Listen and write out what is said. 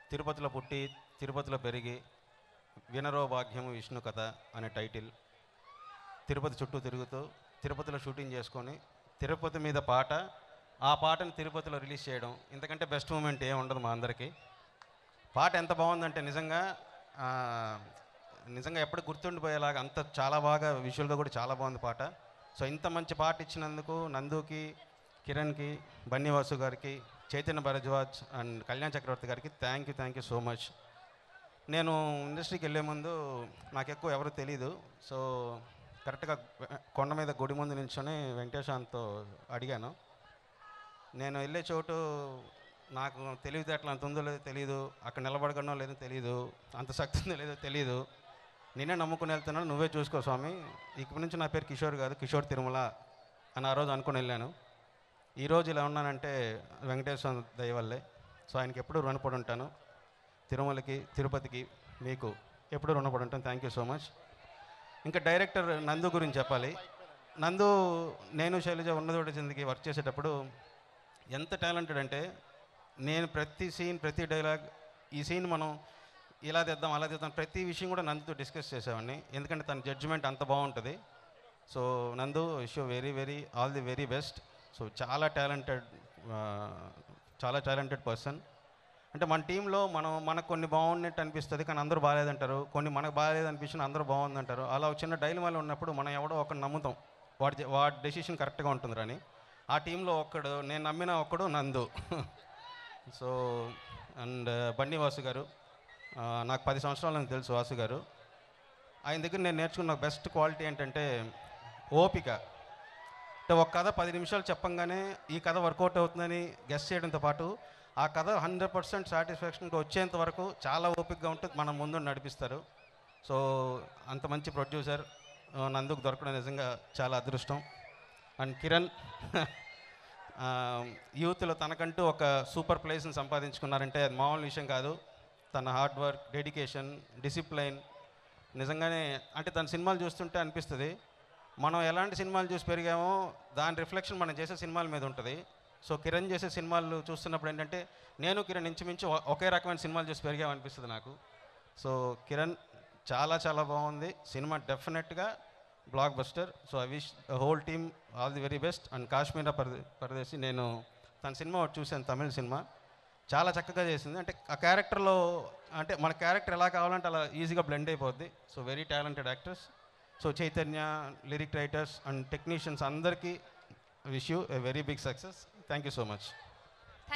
తిరుపతిలో పుట్టి తిరుపతిలో పెరిగి వినరో భాగ్యం విష్ణు కథ అనే టైటిల్. తిరుపతి చుట్టూ తిరుగుతూ తిరుపతిలో షూటింగ్ చేసుకొని తిరుపతి మీద పాట, ఆ పాటను తిరుపతిలో రిలీజ్ చేయడం, ఇంతకంటే బెస్ట్ మూమెంట్ ఏం ఉండదు మా అందరికీ. పాట ఎంత బాగుందంటే నిజంగా నిజంగా ఎప్పుడు గుర్తుండిపోయేలాగా అంత చాలా బాగా విజువల్గా కూడా చాలా బాగుంది పాట. సో ఇంత మంచి పాట ఇచ్చినందుకు నందుకి, కిరణ్కి, బన్నీవాసు గారికి, చైతన్య భరద్వాజ్ అండ్ కళ్యాణ్ చక్రవర్తి గారికి థ్యాంక్ యూ సో మచ్. నేను ఇండస్ట్రీకి వెళ్ళే ముందు నాకు ఎక్కువ ఎవరు తెలీదు. సో కరెక్ట్గా కొండ మీద గుడి ముందు నిల్చొని వెంకటేశాంత్తో అడిగాను, నేను వెళ్ళే చోటు నాకు తెలివితేటలు అంత ఉందో లేదో తెలియదు, అక్కడ నిలబడగనో లేదో తెలియదు, అంత శక్తి ఉందో లేదో తెలియదు, నేనే నమ్ముకుని వెళ్తున్నాను, నువ్వే చూసుకో స్వామి, ఇక్కడి నుంచి నా పేరు కిషోర్ కాదు కిషోర్ తిరుమల అని ఆ రోజు అనుకుని వెళ్ళాను. ఈరోజు ఇలా ఉన్నానంటే వెంకటేశ్వర దయ వల్లే. సో ఆయనకి ఎప్పుడూ రుణపడి ఉంటాను. తిరుమలకి, తిరుపతికి, మీకు ఎప్పుడూ రుణపడి ఉంటాను. Thank you so much. ఇంకా డైరెక్టర్ నందు గురించి చెప్పాలి. నందు నేను శైలజ ఉన్నదోటి చిందికి వర్క్ చేసేటప్పుడు ఎంత టాలెంటెడ్ అంటే, నేను ప్రతి సీన్, ప్రతి డైలాగ్, ఈ సీన్ మనం ఇలా తెద్దాం అలా తెద్దాం, ప్రతి విషయం కూడా నందుతో డిస్కస్ చేసేవాడిని, ఎందుకంటే తన జడ్జిమెంట్ అంత బాగుంటుంది. So Nandu wish you very all the very best. So చాలా టాలెంటెడ్ పర్సన్. అంటే మన టీంలో మనకు కొన్ని బాగున్నట్టు అనిపిస్తుంది కానీ అందరూ బాగాలేదంటారు, కొన్ని మనకు బాగాలేదు అనిపించిన అందరూ బాగుందంటారు. అలా ఒక చిన్న డైలమాలో ఉన్నప్పుడు మనం ఎవడో ఒకటి నమ్ముతాం, వాడి డెసిషన్ కరెక్ట్గా ఉంటుంది అని. ఆ టీంలో నేను నమ్మిన ఒక్కడు నందు. సో అండ్ బన్నీవాసు గారు, నాకు 10 సంవత్సరాల నుంచి తెలుసు వాసు గారు. ఆయన దగ్గర నేను నేర్చుకున్న బెస్ట్ క్వాలిటీ ఏంటంటే ఓపిక. అంటే ఒక కథ 10 నిమిషాలు చెప్పంగానే ఈ కథ వర్కౌట్ అవుతుందని గెస్ చేయడంతో పాటు ఆ కథ 100% సాటిస్ఫాక్షన్గా వచ్చేంత వరకు చాలా ఓపికగా ఉంటుంది, మన ముందు నడిపిస్తారు. సో అంత మంచి ప్రొడ్యూసర్ నందుకు దొరకడం నిజంగా చాలా అదృష్టం. అండ్ కిరణ్ యూత్లో తనకంటూ ఒక సూపర్ ప్లేస్ని సంపాదించుకున్నారంటే అది మామూలు విషయం కాదు. తన హార్డ్ వర్క్, డెడికేషన్, డిసిప్లైన్ నిజంగానే అంటే తన సినిమాలు చూస్తుంటే అనిపిస్తుంది మనం ఎలాంటి సినిమాలు చూసి పెరిగామో దాని రిఫ్లెక్షన్ మనం చేసే సినిమాల మీద ఉంటుంది. సో కిరణ్ చేసే సినిమాలు చూస్తున్నప్పుడు ఏంటంటే నేను కిరణ్ ఇంచుమించు ఒకే రకమైన సినిమాలు చూసి పెరిగామనిపిస్తుంది నాకు. సో కిరణ్ చాలా బాగుంది సినిమా, డెఫినెట్గా blockbuster. So I wish whole team all the very best. And Kashmira Pardesi, నేను తన సినిమా ఒకటి చూశాను, తమిళ సినిమా, చాలా చక్కగా చేసింది. అంటే ఆ క్యారెక్టర్లో అంటే మన క్యారెక్టర్ ఎలా కావాలంటే అలా ఈజీగా బ్లెండ్ అయిపోద్ది. So very talented actors. So Chaitanya, lyric writers and technicians అందరికీ wish you a very big success. Thank you so much.